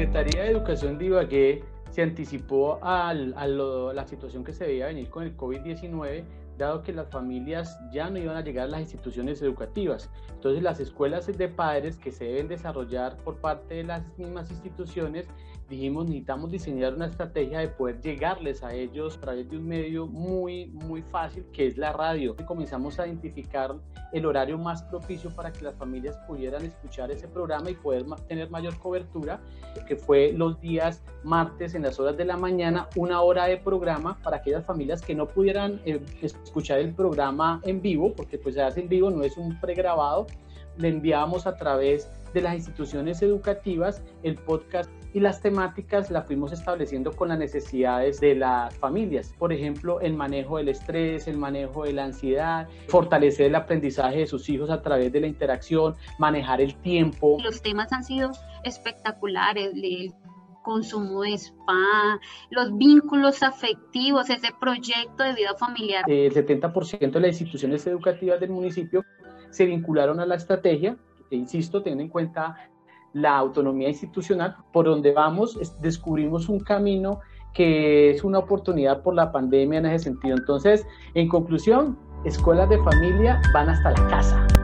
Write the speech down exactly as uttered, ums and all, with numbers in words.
Secretaría de Educación de Ibagué se anticipó al, a lo, la situación que se veía venir con el COVID diecinueve, dado que las familias ya no iban a llegar a las instituciones educativas. Entonces, las escuelas de padres que se deben desarrollar por parte de las mismas instituciones, dijimos, necesitamos diseñar una estrategia de poder llegarles a ellos a través de un medio muy, muy fácil, que es la radio. Comenzamos a identificar el horario más propicio para que las familias pudieran escuchar ese programa y poder tener mayor cobertura, que fue los días martes en las horas de la mañana, una hora de programa para aquellas familias que no pudieran eh, escuchar el programa en vivo, porque pues se hace en vivo, no es un pregrabado. Le enviábamos a través de las instituciones educativas el podcast, y las temáticas las fuimos estableciendo con las necesidades de las familias. Por ejemplo, el manejo del estrés, el manejo de la ansiedad, fortalecer el aprendizaje de sus hijos a través de la interacción, manejar el tiempo. Los temas han sido espectaculares, el consumo de spa, los vínculos afectivos, ese proyecto de vida familiar. El setenta por ciento de las instituciones educativas del municipio se vincularon a la estrategia, e insisto, teniendo en cuenta la autonomía institucional. Por donde vamos, descubrimos un camino que es una oportunidad por la pandemia en ese sentido. Entonces, en conclusión, escuelas de familia van hasta la casa.